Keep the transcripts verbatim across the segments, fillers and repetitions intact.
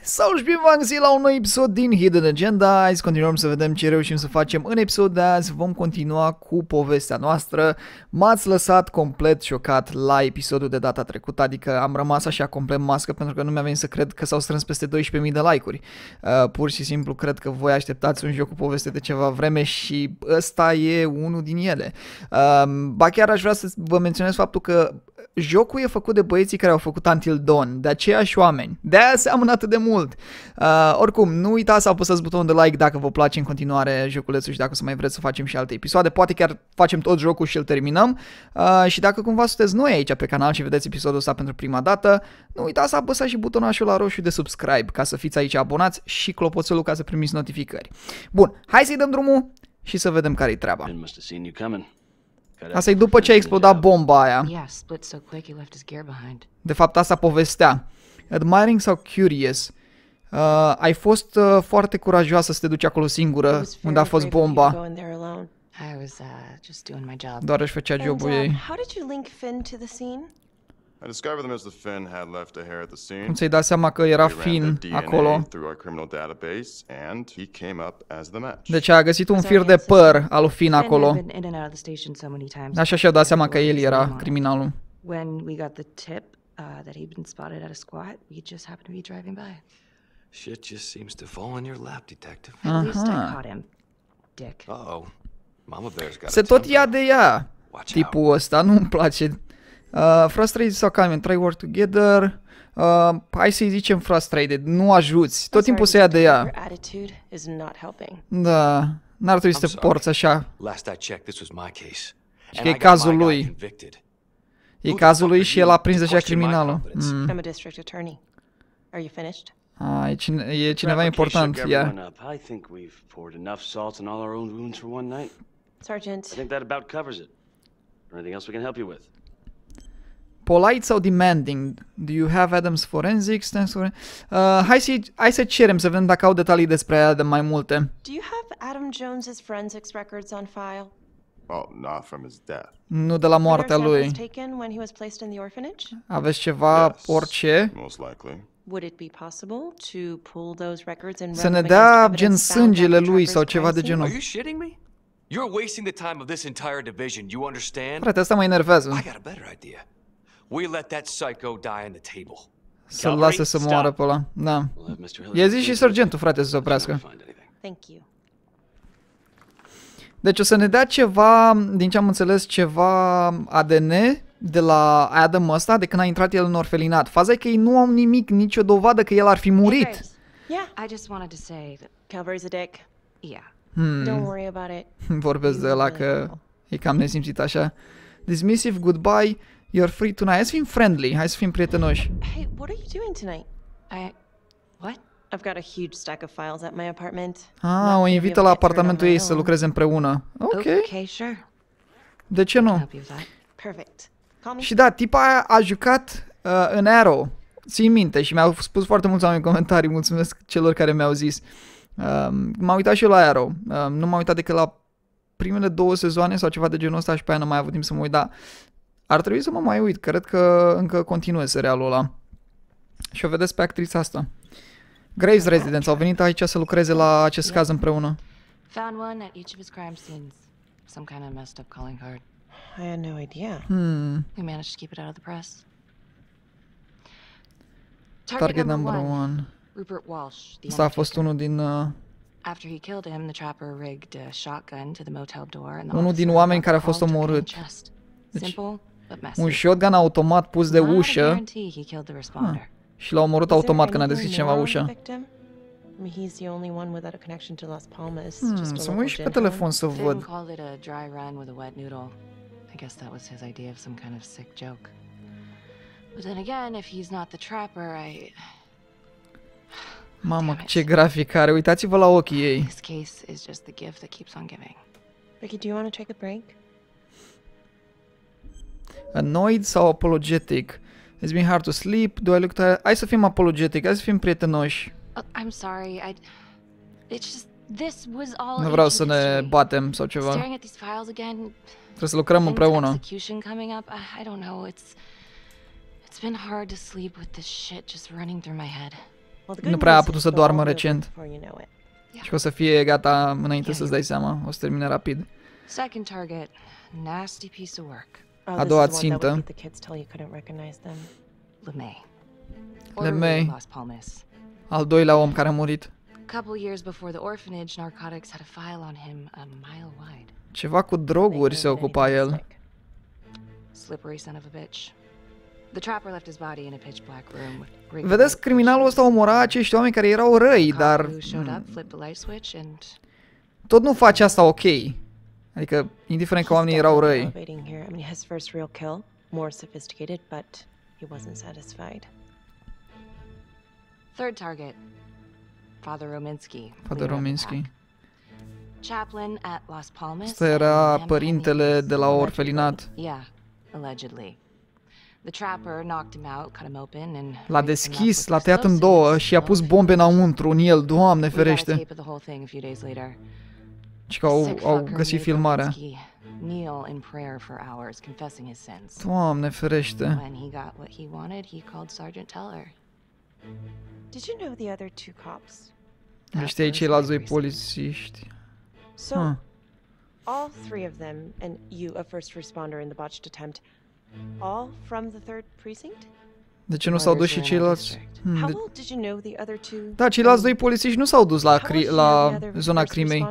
Salut și bine v-am găsit la un nou episod din Hidden Agenda. Hai să continuăm să vedem ce reușim să facem în episodul de azi. Vom continua cu povestea noastră. M-ați lăsat complet șocat la episodul de data trecută, adică am rămas așa complet mască pentru că nu mi-a venit să cred că s-au strâns peste doisprezece mii de like-uri. Uh, pur și simplu cred că voi așteptați un joc cu poveste de ceva vreme și ăsta e unul din ele. Uh, ba chiar aș vrea să vă menționez faptul că jocul e făcut de băieții care au făcut Until Dawn, de aceiași oameni. De-aia seamănă atât de mult. Uh, oricum, nu uitați să apăsați butonul de like dacă vă place în continuare joculețul și dacă o să mai vreți să facem și alte episoade. Poate chiar facem tot jocul și îl terminăm. Uh, și dacă cumva sunteți noi aici pe canal și vedeți episodul ăsta pentru prima dată, nu uitați să apăsați și butonul la roșu de subscribe ca să fiți aici abonați și clopoțelul ca să primiți notificări. Bun, hai să-i dăm drumul și să vedem care-i treaba. Asta e după ce a explodat bomba aia. De fapt, asta povestea. Admiring sau curious. Uh, ai fost uh, foarte curajoasă să te duci acolo singură, unde a fost bomba. Doar își făcea jobul ei. I discovered them as the Finn had left a hair at the scene. Cum ți-ai dat seama că era Finn acolo? Deci a găsit un fir de păr al lui Finn acolo. Așa și-a dat seama că el era criminalul. When we got the tip uh, that he'd been spotted at a squat, we just happened to be driving by. Shit just seems to fall in your lap, detective. At least I caught him, dick. Uh-oh. Mama Bear's got Se tot ia de ea. Tipul ăsta nu-mi place. Uh, frustrated sau calm, try work together. Uh, hai să-i zicem frustrated, nu ajuți. Tot timpul se ia de ea. Da, n-ar trebui să te porți așa. Și că e cazul lui. E cazul lui și el a prins deja criminalul. Mm. Ah, e, cine, e cineva important, ia. Yeah. Polite sau demanding? Do you have Adam's forensics? Uh, hai, să, hai să cerem să vedem dacă au detalii despre Adam mai multe. Do you have Adam Jones's forensics records on file? Oh, not from his death. Nu de la moartea lui. Aveți ceva, Yes, orice? most likely. Would it be possible to pull those records and Să ne dea gen sângele lui sau ceva de genul. Are you shitting me? You're wasting the time of this entire division, you understand? Frate, asta mă enervează. I got a better idea. We let that psycho die on the table. Să-l lase să moară pe ăla. Da. I-a zis și sergentul, frate, să se oprească. Thank you. Deci o să ne dea ceva, din ce am înțeles, ceva A D N de la Adam ăsta de când a intrat el în orfelinat. Faza e că ei nu au nimic, nicio dovadă că el ar fi murit. Yeah, I just wanted to say that Calvary's a dick. yeah. Hmm. Don't worry about it. Vorbesc de ăla că e cam nesimțit așa. Dismissive, goodbye, you're free tonight. Hai să fim friendly, hai să fim prietenoși. Hey, what are you doing tonight? I what? I've got a huge stack of files at my apartment. Ah, o invită la apartamentul ei să lucreze împreună. Ok. Okay, sure. De ce nu? Help you with that. Perfect. Call me. Și da, tipa aia a jucat uh, în Arrow. Țin minte și mi-au spus foarte mulți oameni în comentarii. Mulțumesc celor care mi-au zis. Uh, m-am uitat și eu la Arrow. Uh, nu m-am uitat decât la primele două sezoane sau ceva de genul ăsta și pe aia n-am mai avut timp să mă uit, dar ar trebui să mă mai uit. Cred că încă continuă serialul ăla. Și o vedeți pe actrița asta. Graves Residence au venit aici să lucreze la acest caz împreună. Found one at each of his crime scenes. Some kind of messed up calling card. I had no idea. Hmm. We managed to keep it out of the press. Target number one. Rupert Walsh. The Asta a fost unul din... Uh, After he killed him, the trapper rigged a shotgun to the motel door and the unul din oameni care a fost omorât. Simple, but messy. Un shotgun automat pus de Not a ușă. guarantee he killed the responder. Și l-a omorât automat când a deschis cineva ușa. Hmm, să mă uit și pe telefon să Finn văd. called it a dry run with a wet noodle. I guess that was his idea of some kind of sick joke. But then again, if he's not the trapper, I... Mamă, ce grafic are. Uitați-vă la ochii ei. This case is just the gift that keeps on giving. Ricky, do you want to take a break? Annoyed sau apologetic? It's been hard to sleep. Do I look tired? Hai să fim apologetic, hai să fim prietenoși. Uh, I'm sorry, I... It's just... This was all Nu vreau să ancient ne history. batem sau ceva. Staring at these files again... Trebuie să lucrăm împreună. Execution coming up. I, I don't know. It's... It's been hard to sleep with this shit just running through my head. Nu prea a putut să doarmă recent. Și că o să fie gata înainte să-ți dai seama. O să termine rapid. Second target, nasty piece of work. A doua țintă. LeMay. LeMay. Las Palmas. Al doilea om care a murit. Couple years before the orphanage, narcotics had a file on him a mile wide. Ceva cu droguri se ocupa el. Slippery son of a bitch. The trapper left his body in a pitch black room with. Vedeți, criminalul ăsta omora acești oameni care erau răi, dar tot nu face asta ok. Adică, indiferent că oamenii erau răi. Third target. Father Rominsky. Father Rominsky. Chaplain at Las Palmas. Ăsta era părintele de la orfelinat. Yeah, allegedly. The trapper knocked him out, cut him open and l-a deschis, l-a tăiat în două și a pus bombe înăuntru în el, Doamne ferește. Și că au, au găsit filmarea. Doamne ferește. Ăștia ceilalți doi polițiști. So, all three of them, and you, a first responder in the botched attempt, all from the third precinct? De ce nu s-au dus și ceilalți? Hmm, How de... well did you know the other two? Da, ceilalți doi polițiști nu s-au dus la, cri... la zona crimei.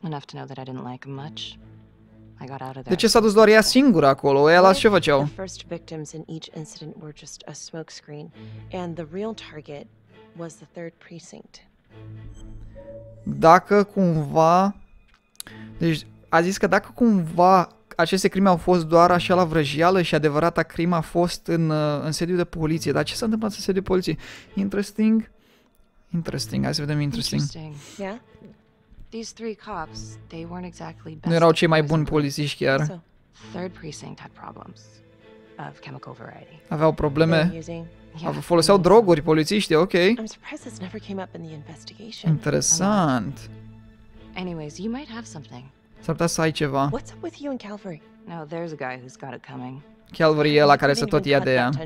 De ce s-a dus doar ea singură acolo? Ea ce făceau? The first victims in each incident were just a smokescreen, and the real target was the third precinct. Dacă cumva... Deci a zis că dacă cumva aceste crime au fost doar așa la vrăjeală și adevărata crimă a fost în, în sediul de poliție. Dar ce s-a întâmplat în sediul de poliție? Interesting. Interesting. Hai să vedem interesting. Yeah. These three cops, they weren't exactly best. Nu erau cei mai buni polițiști chiar. Third precinct had problems of chemical variety. Aveau probleme. Foloseau droguri polițiștii, ok. Interesant. Anyways, you might have something. S-ar putea să ai ceva. What's up with you and Calvary? No, there's a guy who's got it coming. Calvary e ăla care se tot ia de ea.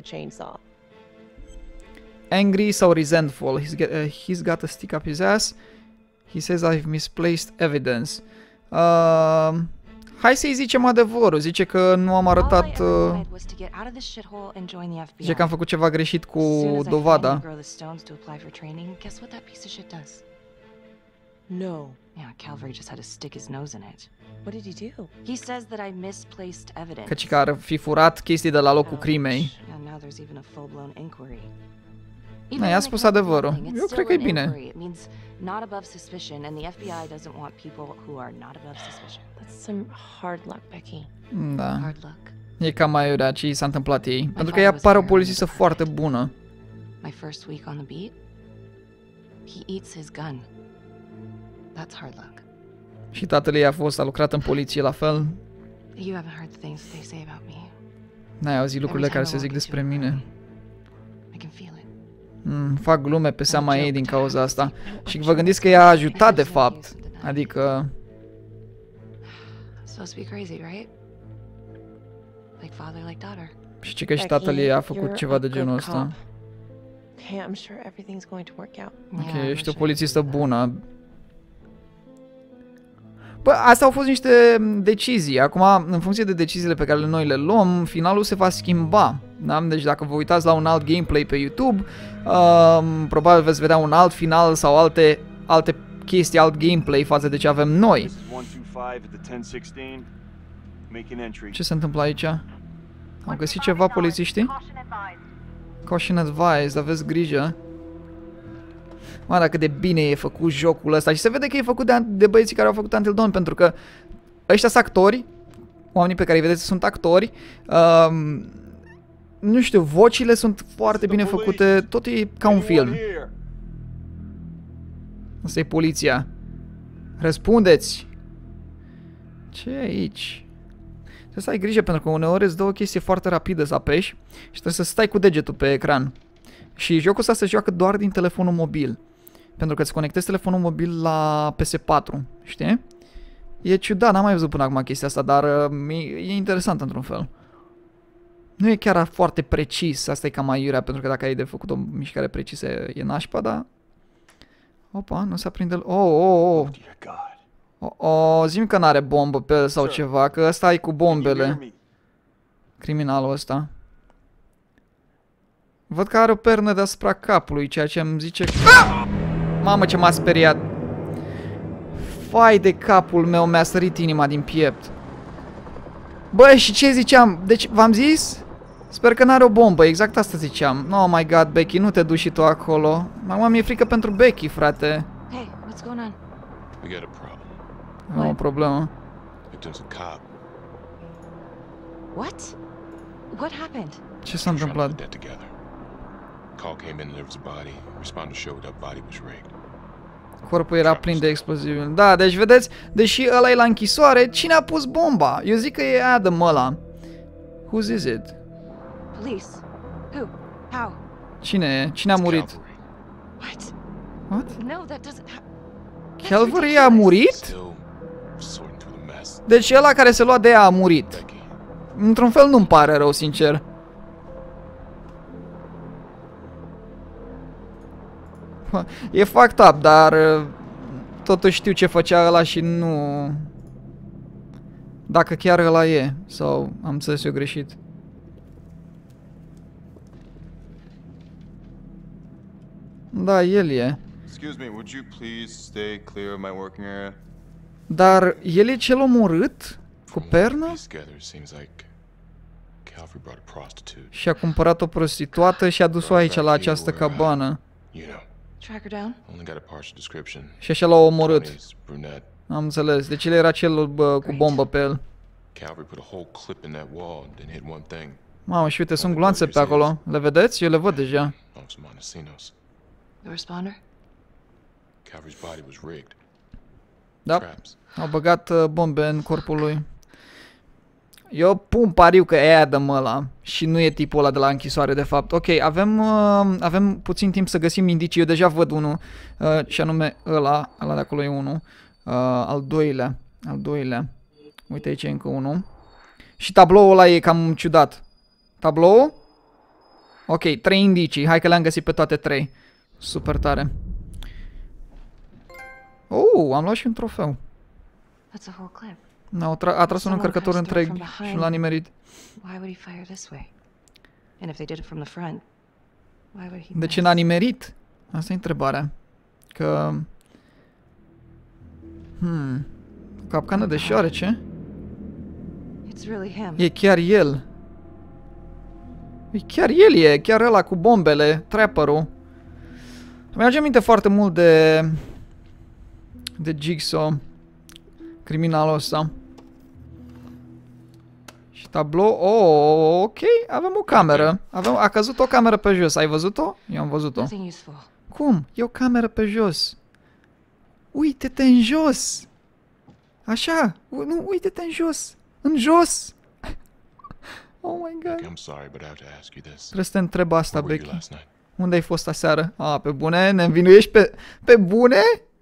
Angry sau resentful. He's got, uh, he's got a stick up his ass. He says I've misplaced evidence. Uh, hai să-i zicem adevărul. Zice că nu am arătat... Uh, zice că am făcut ceva greșit cu dovada. No. Yeah, Calvary just had to stick his nose in it. What did he do? He says that I misplaced evidence. Căci că ar fi furat chestii de la locul crimei. And now there's even a full-blown inquiry. Nu, i-a spus adevărul. Eu cred că e bine. It means not above suspicion, and the F B I doesn't want people who are not above suspicion. That's some hard luck, Becky. Da. Hard luck. E cam mai iurea ce i s-a întâmplat ei. Pentru că ea pare o polițistă foarte bună. My first week on the beat, he eats his gun. That's hard luck. Și tatăl ei a fost, a lucrat în poliție la fel. You haven't heard the things they say about me. N-ai auzit lucrurile care se zic despre mine. I can feel it. Mm, fac glume pe seama ei din cauza asta. Și vă gândiți că ea a ajutat de fapt. Adică... Supposed to be crazy, right? Like father, like daughter. Și ce că și tatăl ei a făcut ceva de genul ăsta. Okay, I'm sure everything's going to work out. Ok, ești o polițistă bună. Bă, astea au fost niște decizii. Acum, în funcție de deciziile pe care noi le luăm, finalul se va schimba. Da? Deci dacă vă uitați la un alt gameplay pe YouTube, uh, probabil veți vedea un alt final sau alte, alte chestii, alt gameplay față de ce avem noi. Ce se întâmplă aici? Au găsit ceva polițiștii? Caution advised, aveți grijă. Mă, dacă de bine e făcut jocul ăsta. Și se vede că e făcut de, de băieții care au făcut Until Dawn, pentru că ăștia sunt actori. Oamenii pe care îi vedeți sunt actori. Um, nu știu, vocile sunt foarte bine făcute. Tot e ca un film. Asta e poliția. Răspundeți! Ce e aici? Trebuie să ai grijă, pentru că uneori îți dă o chestie foarte rapidă să apeși și trebuie să stai cu degetul pe ecran. Și jocul ăsta se joacă doar din telefonul mobil. Pentru că îți conectezi telefonul mobil la P S patru, știi? E ciudat, n-am mai văzut până acum chestia asta, dar e, e interesant într-un fel. Nu e chiar foarte precis, asta e cam aiurea, pentru că dacă ai de făcut o mișcare precisă e nașpa, dar... Opa, nu se aprinde... Oh, oh, oh. Oh, oh, zi-mi că n-are bombă pe el sau ceva, că ăsta e cu bombele. Criminalul ăsta. Văd că are o pernă deasupra capului, ceea ce îmi zice... Ah! Mamă, ce m-a speriat. Fai de capul meu, mi-a sărit inima din piept. Băi, și ce ziceam? Deci, v-am zis? Sper că n-are o bombă, exact asta ziceam. Oh my god, Becky, nu te duci și tu acolo. Mama, mi-e frică pentru Becky, frate. Hey, what's going on? We got a problem. Am o problemă. Victim's a cop. What? What happened? Ce s-a întâmplat? Put that together. Call came in and there was a body. Responder showed up, body was rigged. Corpul era plin de explozibil. Da, deci vedeți, deși ăla e la închisoare, cine a pus bomba? Eu zic că e Adam ăla. Whose is it? Police. Who? How? Cine e? Cine a murit? What? What? No, that doesn't ha- That's Calvary a ridiculous. murit? Still sorting through the mess. Deci ăla care se lua de ea a murit. Becky, Într-un fel nu-mi pare rău, sincer. E fucked up, dar uh, totuși știu ce făcea ăla și nu... Dacă chiar ăla e, sau am înțeles eu greșit. Da, el e. excuse me, would you please stay clear of my working area? Dar el e cel omorât? Cu From what I pernă? pieced together, it seems like Calvary brought a prostitute. Și a cumpărat o prostituată și a dus-o aici la această cabană. You know, Track her down? only got a partial description. Și așa l-a omorât. twenties, brunette. Am înțeles. Deci el era cel bă, cu bombă pe el. Calvary put a whole clip in that wall, didn't hit one thing. Mamă, și uite, sunt gloanțe pe acolo. Le vedeți? Eu le văd deja. Officer Montesinos. The responder? Calvary's body was rigged. Da. Traps. Au băgat uh, bombe în corpul lui. Eu pun pariu că e Adam ăla și nu e tipul ăla de la închisoare de fapt. Ok, avem, uh, avem puțin timp să găsim indicii. Eu deja văd unul uh, și anume ăla, ăla de acolo e unul. Uh, al doilea, al doilea. Uite aici e încă unul. Și tabloul ăla e cam ciudat. Tablou? Ok, trei indicii. Hai că le-am găsit pe toate trei. Super tare. Oh, am luat și un trofeu. That's a whole clip. No, a, tra a tras un Someone încărcător pressed through întreg from și nu l-a nimerit. Why would he fire this way? And if they did it from the front, why would he De ce miss? n-a nimerit? Asta e întrebarea. Că... Hmm... Capcană de șoarece? It's really him. E chiar el. E chiar el e, chiar ăla cu bombele, trapperul. Mi-aduce aminte foarte mult de... De Jigsaw. Criminalul ăsta. Și tablou... Oh, ok, avem o cameră. Avem, a căzut o cameră pe jos, ai văzut-o? Eu am văzut-o. Nothing useful. Cum? E o cameră pe jos. Uite-te în jos. Așa. U nu, uite-te în jos. În jos. Oh my god. I'm sorry, but I have to ask you this. Trebuie să te întreb asta, Where were you Becky. last night? Unde ai fost aseară? A, pe bune? Ne învinuiești pe... Pe bune?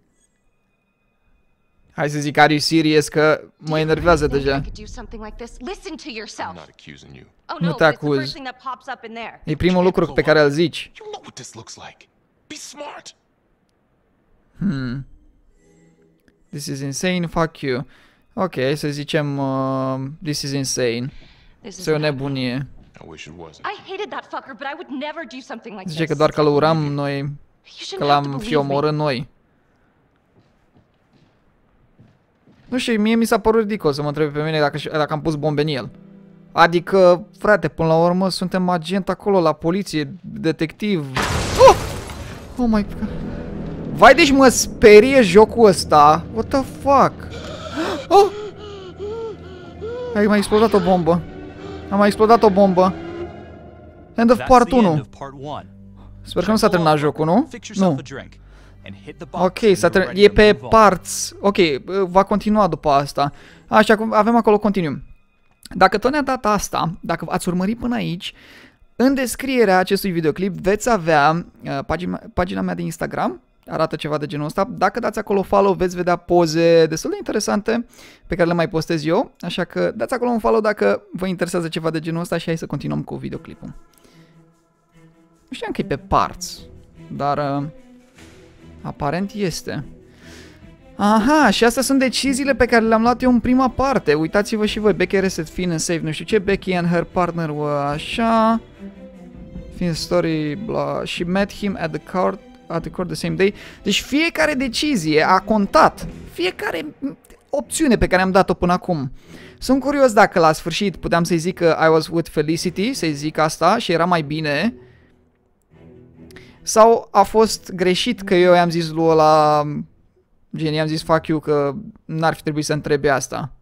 Hai să zic, are you serious? Că mă enervează Think I deja. could do something like this? Listen to I'm yourself. not accusing you. Oh Nu no, te but it's the acuz. first thing that pops up in there. E primul lucru pe care îl zici. You know what this looks like. Be smart. Hmm. This is insane, fuck you. Ok, să zicem... Uh, this is insane. This is Să e o not- nebunie. I wish it wasn't. I hated that fucker, but I would never do something like Zice this. că doar că l-uram noi, You că shouldn't have to l-am fi believe me. omorât noi. Nu știu, mie mi s-a părut ridicol să mă întrebe pe mine dacă, dacă am pus bombe în el. Adică, frate, până la urmă suntem agent acolo la poliție, detectiv. Oh! Oh my god. Vai, deci mă sperie jocul ăsta. What the fuck? Oh! Ai mai explodat o bombă. Am mai explodat o bombă. End of part unu. Sper că nu s-a terminat jocul, nu? Nu. Ok, s-a terminat. E pe parts. Ok, va continua după asta. Așa, avem acolo continuu. Dacă tot ne-a dat asta, dacă ați urmărit până aici, în descrierea acestui videoclip veți avea uh, pagina, pagina mea de Instagram, arată ceva de genul ăsta. Dacă dați acolo follow, veți vedea poze destul de interesante pe care le mai postez eu, așa că dați acolo un follow dacă vă interesează ceva de genul ăsta și hai să continuăm cu videoclipul. Nu știam că e pe parts, dar uh, aparent este. Aha, și astea sunt deciziile pe care le-am luat eu în prima parte. Uitați-vă și voi, Becky arrested Finn and saved nu știu ce, Becky and her partner were așa. Finn story, blah. She met him at the court, at the court the same day. Deci fiecare decizie a contat. Fiecare opțiune pe care am dat-o până acum. Sunt curios dacă la sfârșit puteam să-i zic că I was with Felicity, să-i zic asta și era mai bine. Sau a fost greșit că eu i-am zis lui ăla, gen, i-am zis fuck you, că n-ar fi trebuit să întrebe asta.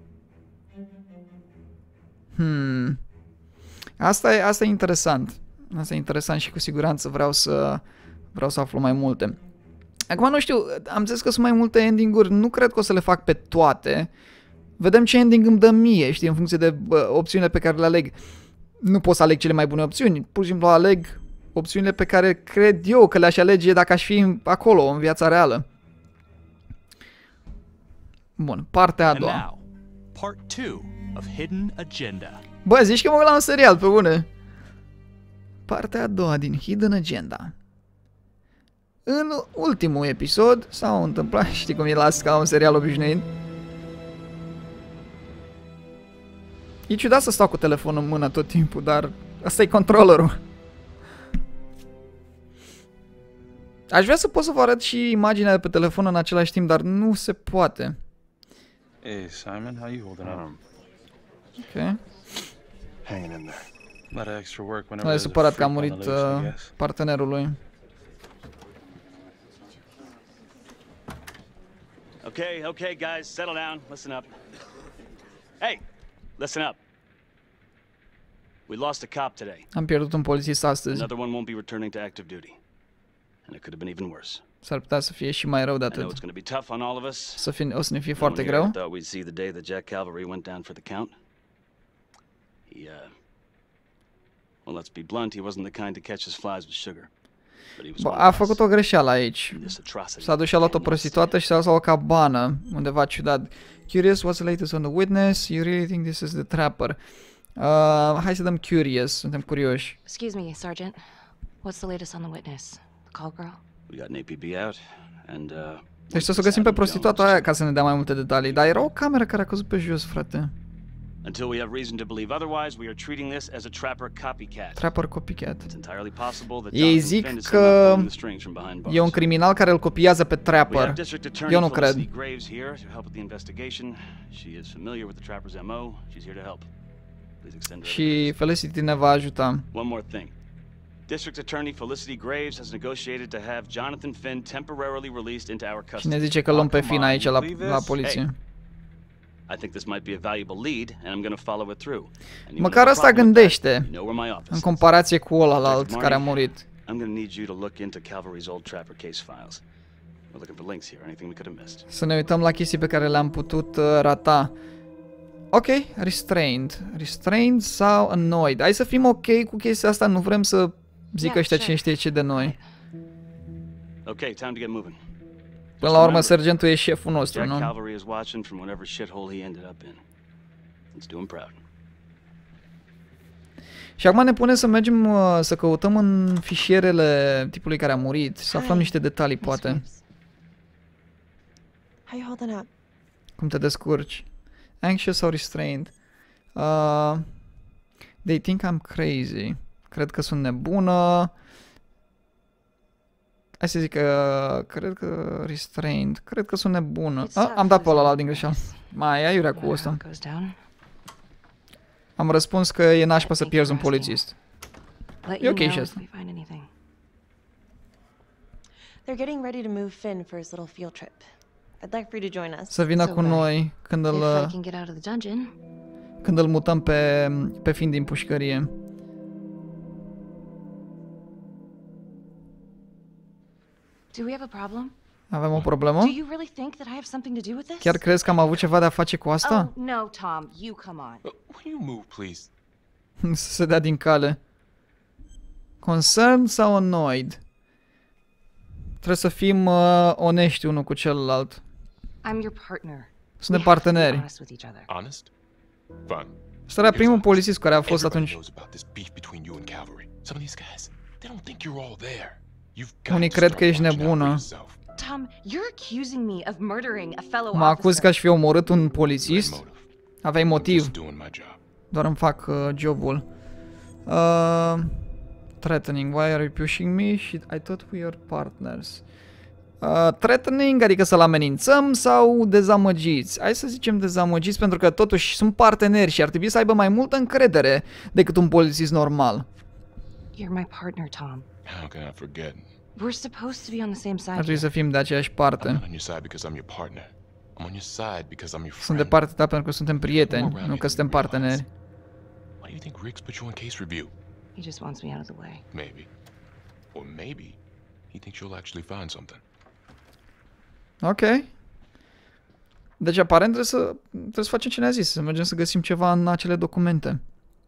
Hmm. Asta e, asta e interesant. Asta e interesant și cu siguranță vreau să, vreau să aflu mai multe. Acum nu știu, am zis că sunt mai multe ending-uri, nu cred că o să le fac pe toate. Vedem ce ending îmi dă mie, știi, în funcție de bă, opțiunile pe care le aleg. Nu pot să aleg cele mai bune opțiuni, pur și simplu aleg opțiunile pe care cred eu că le-aș alege dacă aș fi acolo, în viața reală. Bun, partea a doua. Bă, zici că mă uit la un serial, pe bune. Partea a doua din Hidden Agenda. În ultimul episod s-au întâmplat, știi cum e la ca un serial obișnuit. E ciudat să stau cu telefonul în mână tot timpul, dar asta e controllerul. Aș vrea să pot să vă arăt și imaginea de pe telefon în același timp, dar nu se poate. Hey Simon, how you holding up? Ok. Hanging in there. A lot of extra work whenever Nu e there's a supărat că a freak on murit the loose, I uh, guess. partenerul lui. Okay, okay, guys, settle down. Listen up. Hey, listen up. We lost a cop today. Am pierdut un polițist astăzi. Another one won't be returning to active duty. And it could have been even worse. S-ar putea să fie și mai rău de I know atât. it's going to be tough on all of us. Să fie, o să ne fie No foarte one here greu. thought we'd see the day that Jack Calvary went down for the count. He, uh... Well, let's be blunt, he wasn't the kind to catch his flies with sugar. But he was Bă, one a of făcut us. o greșeală aici. In this atrocity. S-a dus și a luat o prostituată și s-a dus la o cabană, undeva ciudat. Curious, what's the latest on the witness? You really think this is the trapper? Uh, hai să dăm curious, suntem curioși. Excuse me, Sergeant. What's the latest on the witness? The call girl? We got an A P B out, and, uh... Deci să o găsim pe prostituata aia ca să ne dea mai multe detalii. Dar era o cameră care a căzut pe jos, frate. Until we have reason to believe otherwise, we are treating this as a trapper copycat. Trapper copycat. It's entirely possible that Ei Jonathan zic Finn is că somehow pulling the strings from behind bars. E un criminal care îl copiază pe We have Trapper. District Attorney Eu nu cred. Felicity Graves here to help with the investigation. She is familiar with the trapper's M O. She's here to help. Please extend her. Și Felicity ne va ajuta. One more thing. District Attorney Felicity Graves has negotiated to have Jonathan Finn temporarily released into our Și custody. ne zice că luăm pe Finn aici la, la poliție. Hey, I think this might be a valuable lead, and I'm going to follow it through. And you Măcar have a asta problem with that, gândește, you know where my office în is. comparație cu ălalt Detective care a Marty, murit. I'm going to need you to look into Calvary's old trapper case files. We're looking for links here, anything we could have missed. Să ne uităm la chestii pe care le-am putut uh, rata. Ok, restrained. Restrained sau annoyed. Hai să fim ok cu chestia asta, nu vrem să zică Yeah, ăștia sure. cine știe ce de noi. Okay, time to get moving. Până la urmă, sergentul e șeful nostru, Jack nu? Calvary is watching from whatever shithole he ended up in. Let's do him proud. Și acum ne pune să mergem uh, să căutăm în fișierele tipului care a murit, să aflăm Hai, niște detalii, Miss poate. Graves. How you holding up? Cum te descurci. Anxious sau restrained. Uh, they think I'm crazy. Cred că sunt nebună. Hai să zic că... Cred că restrained. Cred că sunt nebună. Ah, am dat pe ăla din greșeală. Mai, aiurea cu ăsta. Goes down. Am răspuns că e nașpa să pierzi un polițist. Let E you ok know și if asta. we find anything. They're getting ready to move Finn for his little field trip. I'd like for you to join us. Să vină So, cu uh, noi când If îl, I can get out of the dungeon. când îl mutăm pe, pe Finn din pușcărie. Do we have a problem? Avem o problemă? Do you really think that I have something to do with this? Chiar crezi că am avut ceva de a face cu asta? Oh, no, Tom. You come on. Uh, Will you move, please? Să se dea din cale. Concerned sau annoyed? Trebuie să fim uh, onești unul cu celălalt. I'm your partner. Suntem parteneri. Honest with each other. Honest? Fine. Ăsta era primul polițist care a fost Everybody atunci. knows about this beef between you and Calvary. Some of these guys, they don't think you're all there. You've got Unii to cred start că ești watching out for nebună. yourself. Tom, you're accusing me of murdering a fellow Mă acuz officer. că aș fi omorât un Great polițist. motive. Aveai I'm motiv. just doing my job. Doar îmi fac uh, jobul. Uh, threatening. Why are you pushing me? Shit, I thought we were partners. Uh, threatening, adică să-l amenințăm, sau dezamăgiți? Hai să zicem dezamăgiți, pentru că totuși sunt parteneri și ar trebui să aibă mai multă încredere decât un polițist normal. You're my partner, Tom. How can I forget? We're supposed to be on the same side Ar trebui here. să fim de aceeași I'm parte. not on your side because I'm your partner. I'm on your side because I'm your Sunt de friend. partea ta pentru că suntem prieteni, nu că suntem parteneri. Why do you think Riggs put you on case review? He just wants me out of the way. Maybe. Or maybe he thinks you'll actually find something. Ok. Deci aparent trebuie să, trebuie să facem ce ne-a zis, să mergem să găsim ceva în acele documente.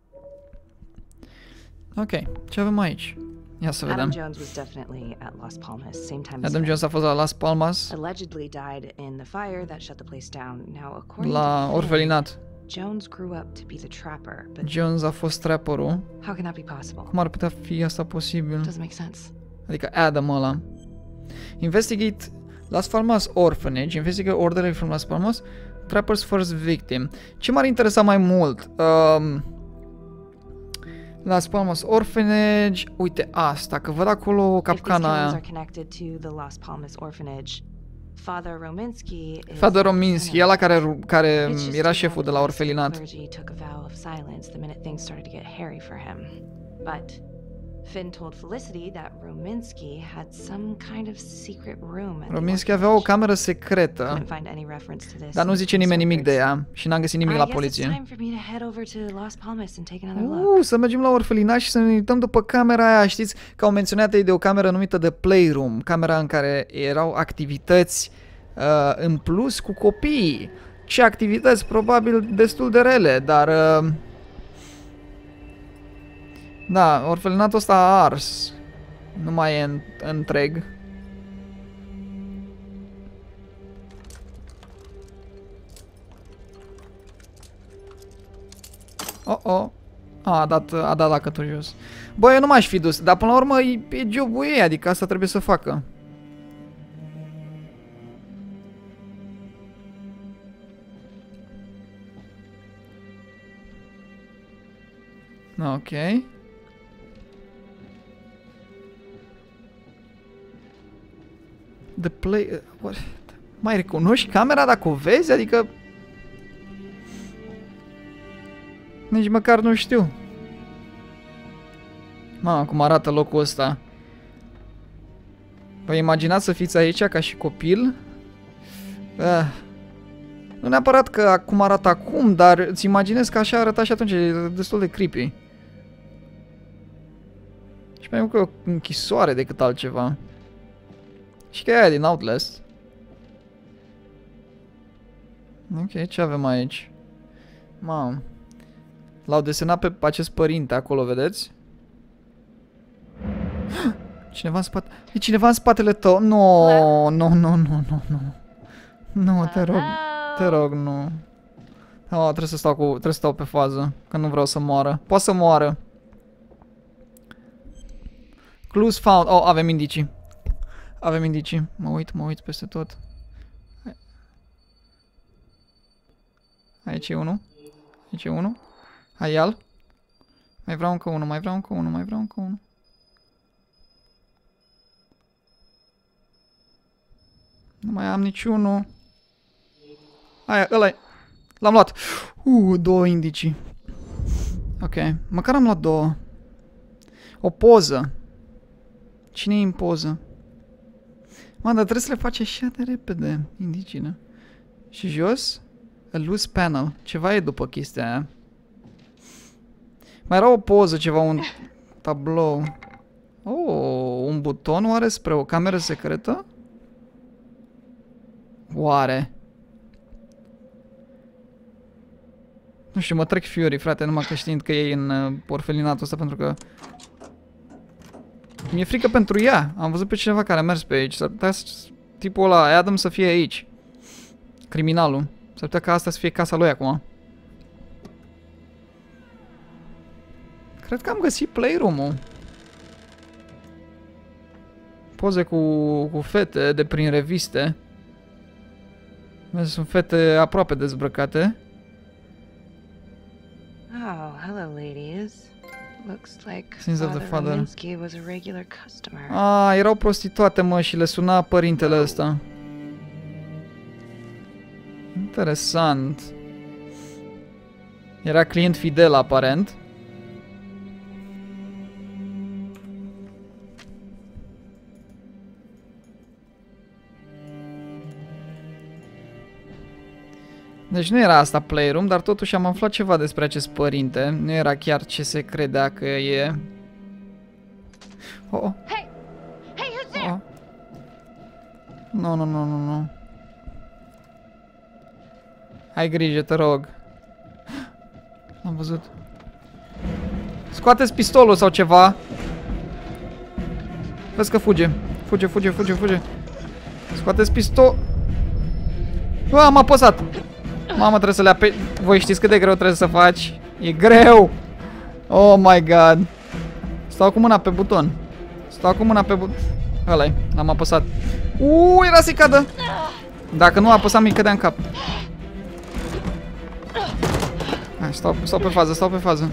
Ok, ce avem aici? Ia să Adam vedem. Jones was definitely at Las Palmas, same time as Adam Finn. Jones a fost la Las Palmas, Allegedly died in the fire that shut the place down. Now, according la to Finn, orfelinat. Jones grew up to be the trapper, but Jones a fost trapperul. how can that be possible? Cum ar putea fi asta posibil? Doesn't make sense. Adică Adam ăla. Investigate Las Palmas Orphanage. Investigate orderly from Las Palmas. Trapper's first victim. Ce m-ar interesa mai mult? Um, Las Palmas Orphanage. Uite asta, că văd acolo capcana If these killings aia. are connected to the Las Palmas orphanage, Father Rominsky is Father Rominsky, ăla care, care It's just era too șeful de bad la the orfelinat. clergy took a vow of silence the minute things started to get hairy for him. But Finn told Felicity that Rominsky had some kind of secret room at the Rominsky avea o cameră Couldn't secretă, find any reference to this dar nu in zice nimeni nimic de records. ea și n-am găsit nimic I la guess it's poliție. time for me to head over to Las Palmas and take another look. Uh, să mergem la orfelinat și să ne uităm după camera aia, știți că au menționat ei de o cameră numită de Playroom, camera în care erau activități uh, în plus cu copiii. Ce activități probabil destul de rele, dar uh, da, orfelinatul ăsta a ars. Nu mai e în, întreg. Oh, oh. A, a dat, a dat lacătul jos. Bă, eu nu m-aș fi dus, dar până la urmă e, e jobul ei, adică asta trebuie să facă. Ok. The play... What? Mai recunoști camera dacă o vezi? Adică... Nici măcar nu știu. Mamă, cum arată locul ăsta. Vă imaginați să fiți aici ca și copil? Uh. Nu neapărat că acum arată acum, dar îți imaginezi că așa arăta și atunci, e destul de creepy. Și mai mult că e o închisoare decât altceva. Și că e aia din Outlast. Ok, ce avem aici? Mamă. L-au desenat pe acest părinte acolo, vedeți? Cineva în spate... E cineva în spatele tău? No, no, no, no, no, no. Nu, te rog. Te rog, nu. Oh, trebuie să stau cu... Trebuie să stau pe fază. Că nu vreau să moară. Poate să moară. Clues found. Oh, avem indicii. Avem indicii. Mă uit, mă uit peste tot. Aici e unul. Aici e unul. Hai al. Mai vreau încă unul, mai vreau încă unul, mai vreau încă unul. Nu mai am niciunul. Aia, ăla-i. L-am luat. Uh, două indicii. Ok, măcar am luat două. O poză. Cine e în poză? Mă, dar trebuie să le faci așa de repede, indiciile. Și jos? A loose panel. Ceva e după chestia aia. Mai era o poză, ceva, un tablou. Oh, un buton oare spre o cameră secretă? Oare? Nu știu, mă trec Fury, frate, numai că știind că e în uh, orfelinatul ăsta, pentru că... Mi-e frică pentru ea. Am văzut pe cineva care a mers pe aici. S-ar putea tipul ăla, Adam, să fie aici. Criminalul. S-ar putea ca asta să fie casa lui acum. Cred că am găsit playroom-ul. Poze cu, cu fete de prin reviste. Vezi, sunt fete aproape dezbrăcate. Oh, hello, ladies. Looks like Sins of the Father father. Rominsky was a regular customer. Ah, erau prostituate, mă, și le suna părintele ăsta. Interesant. Era client fidel, aparent. Deci nu era asta playroom, dar totuși am aflat ceva despre acest părinte. Nu era chiar ce se credea că e. Oh, oh. Hey! Hey, who's there? Oh. Nu, nu, nu, nu, nu. Ai grijă, te rog. Am văzut. Scoateți pistolul sau ceva. Vezi că fuge. Fuge, fuge, fuge, fuge. Scoateți pistol. Bă, am apăsat. Mamă, trebuie să le ape... Voi știți cât de greu trebuie să faci? E greu! Oh my god! Stau cu mâna pe buton. Stau cu mâna pe buton. Ăla-i, l-am apăsat. Uuu, era să-i cadă! Dacă nu apăsam, îi cădea în cap. Hai, stau, stau pe fază, stau pe fază.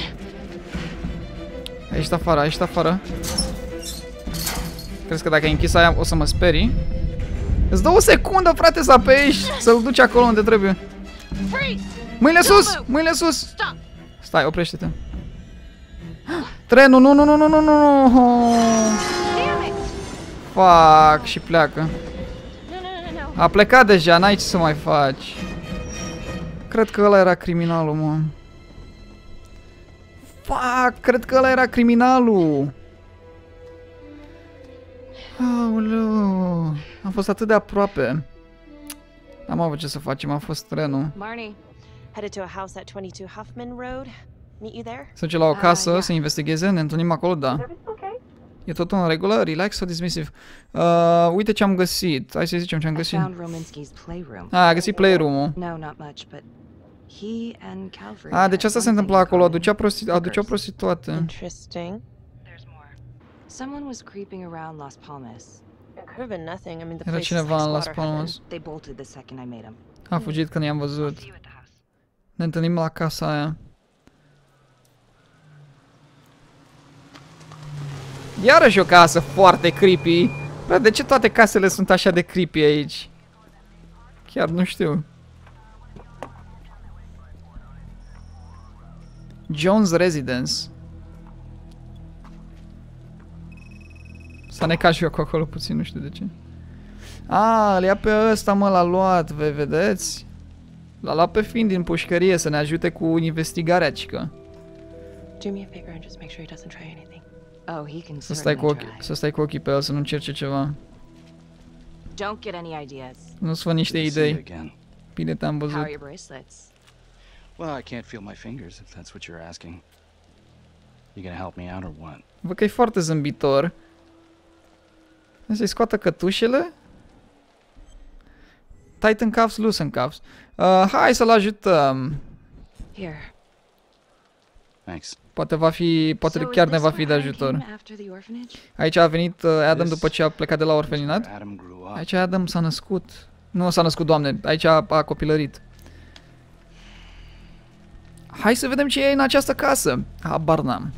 Ai ieșit afară, ai ieșit afară. Crezi că dacă ai închis aia o să mă sperii? Îți dă o secundă, frate, să apeși, să-l duci acolo unde trebuie. Mâinile sus! Mâinile sus! Stai, oprește-te. Trenul, nu, nu, nu, nu, nu, nu, nu. Fuck, și pleacă. A plecat deja, n-ai ce să mai faci. Cred că ăla era criminalul, mă. Fuck, cred că ăla era criminalul. Aoleu. Am fost atât de aproape. N-am avut ce să facem, a fost trenul. Marnie, headed to a house at twenty-two Huffman Road. Meet you there? Să duce la o casă, Ah, yeah. să investigheze, ne întâlnim acolo, da. E tot în regulă? Relax sau dismissive? Uh, uite ce am găsit. Hai să zicem ce am I găsit. found Rominsky's playroom. Ah, a găsit playroom-ul. No, not much, but he and Calvary. Ah, deci had asta se one întâmpla thing in acolo, common. aducea, prosti aduceau Hookers. prostituate. Interesting. There's more. Someone was creeping around Las Palmas. It could have been nothing. I mean, the Era place is cineva like în Las slaughter heaven. Palmas. They bolted the second I made them. A fugit când i-am văzut. See you at the house. Ne întâlnim la casa aia. Iarăși o casă foarte creepy. Bă, de ce toate casele sunt așa de creepy aici? Chiar nu știu. Jones Residence. S-a necat și eu cu acolo puțin, nu știu de ce. A, îl ia pe ăsta, mă, l-a luat, vei vedeți? L-a luat pe Finn din pușcărie să ne ajute cu investigarea, cică. Do me a favor and just make sure he doesn't try anything. Oh, he can Să stai, cu certainly ochii, try. să stai cu ochii pe el, să nu încerce ceva. Don't get any ideas. Nu-ți fă niște Good to see you idei. again. Bine te-am How văzut. are your bracelets? Well, I can't feel my fingers if that's what you're asking. You gonna help me out or what? Văd că e foarte zâmbitor. Să-i scoată cătușele. Tighten cuffs, loosen cuffs. Uh, hai să-l ajutăm. Here. Thanks. Poate va fi, poate So is chiar ne this va fi de where Adam ajutor. came after the orphanage? Aici a venit uh, Adam This după ce a plecat de la is orfelinat. where Adam grew up. Aici Adam s-a născut. Nu s-a născut, doamne. Aici a, a copilărit. Hai să vedem ce e în această casă. Habar n-am.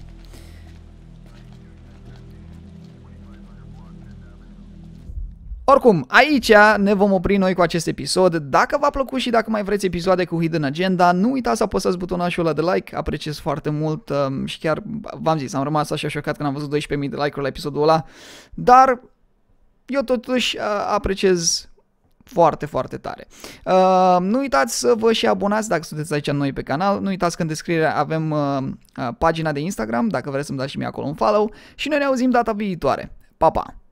Oricum, aici ne vom opri noi cu acest episod. Dacă v-a plăcut și dacă mai vreți episoade cu Hidden Agenda, nu uitați să apăsați butonașul ăla de like, apreciez foarte mult um, și chiar v-am zis, am rămas așa șocat când am văzut doisprezece mii de like-uri la episodul ăla, dar eu totuși uh, apreciez foarte, foarte tare. Uh, nu uitați să vă și abonați dacă sunteți aici noi pe canal, nu uitați că în descriere avem uh, uh, pagina de Instagram, dacă vreți să-mi dați și mie acolo un follow și noi ne auzim data viitoare. Pa, pa!